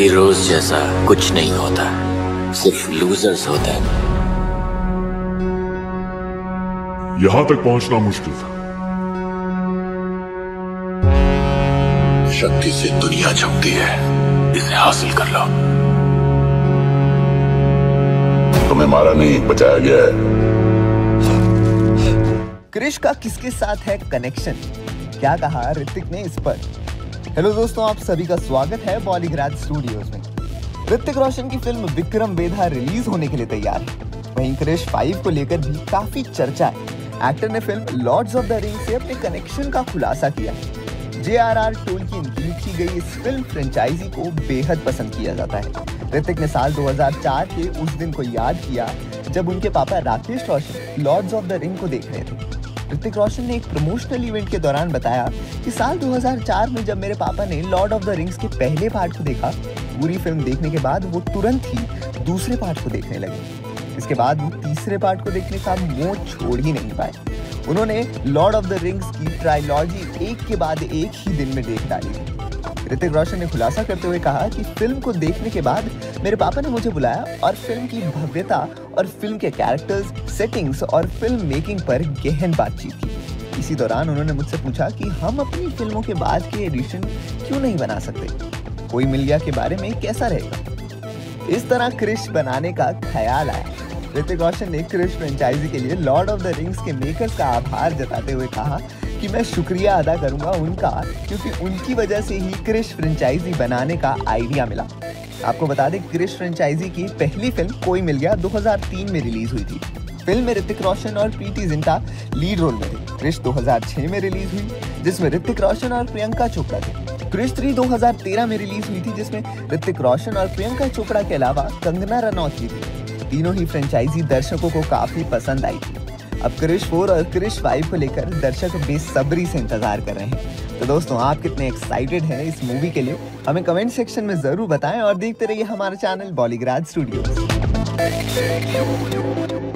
Heroes जैसा कुछ नहीं होता, सिर्फ लूजर्स होते हैं। यहां तक पहुंचना मुश्किल था। शक्ति से दुनिया झुकती है, इसे हासिल कर लो। तुम्हें मारा नहीं, बचाया गया है। क्रिश का किसके साथ है कनेक्शन, क्या कहा ऋतिक ने इस पर। हेलो दोस्तों, आप सभी का स्वागत है बॉलीग्राज स्टूडियोज में। ऋतिक रोशन की फिल्म विक्रम वेधा रिलीज होने के लिए तैयार है। वहीं क्रिश 5 को लेकर भी काफी चर्चा है। एक्टर ने film Lords of the Ring से अपने कनेक्शन का खुलासा किया है। JRR टोल्किन की लिखी गई इस फिल्म फ्रेंचाइजी को बेहद पसंद किया जाता है। ऋतिक ने साल 2004 के उस दिन को याद किया जब उनके पापा Rakesh Roshan Lords of the Ring को देख रहे थे। ऋतिक रोशन ने एक प्रमोशनल इवेंट के दौरान बताया कि साल 2004 में जब मेरे पापा ने लॉर्ड ऑफ द रिंग्स के पहले पार्ट को देखा, पूरी फिल्म देखने के बाद वो तुरंत ही दूसरे पार्ट को देखने लगे। इसके बाद वो तीसरे पार्ट को देखने का मोह छोड़ ही नहीं पाए। उन्होंने लॉर्ड ऑफ द रिंग्स की ट्रायलॉजी एक के बाद एक ही दिन में देख डाली। ऋतिक रोशन ने खुलासा करते हुए कहा कि फिल्म को देखने के बाद मेरे पापा ने मुझे बुलाया और फिल्म की भव्यता और फिल्म के कैरेक्टर्स, सेटिंग्स और फिल्म मेकिंग पर गहन बातचीत की। इसी दौरान उन्होंने मुझसे पूछा कि हम अपनी फिल्मों के बाद के एडिशन क्यों नहीं बना सकते, कोई मिल गया के बारे में कैसा रहेगा। इस तरह क्रिश बनाने का ख्याल आया। ऋतिक रोशन ने क्रिश फ्रेंचाइजी के लिए लॉर्ड ऑफ द रिंग्स के मेकर्स का आभार जताते हुए कहा कि मैं शुक्रिया अदा करूंगा उनका, क्योंकि उनकी वजह से ही क्रिश फ्रेंचाइजी बनाने का आइडिया मिला। आपको बता दें, क्रिश फ्रेंचाइजी की पहली फिल्म कोई मिल गया 2003 में रिलीज हुई थी। फिल्म में ऋतिक रोशन और प्रीति जिंटा लीड रोल में थे। क्रिश 2006 में रिलीज हुई, जिसमें ऋतिक रोशन और प्रियंका चोपड़ा थे। क्रिश 3 2013 में रिलीज हुई थी, जिसमें ऋतिक रोशन और प्रियंका चोपड़ा के अलावा कंगना रनौत भी थी। तीनों ही फ्रेंचाइजी दर्शकों को काफी पसंद आई थी। अब क्रिश 4 और क्रिश 5 को लेकर दर्शक बेसब्री से इंतजार कर रहे हैं। तो दोस्तों, आप कितने एक्साइटेड हैं इस मूवी के लिए, हमें कमेंट सेक्शन में जरूर बताएं और देखते रहिए हमारा चैनल बॉलीग्राज स्टूडियोज।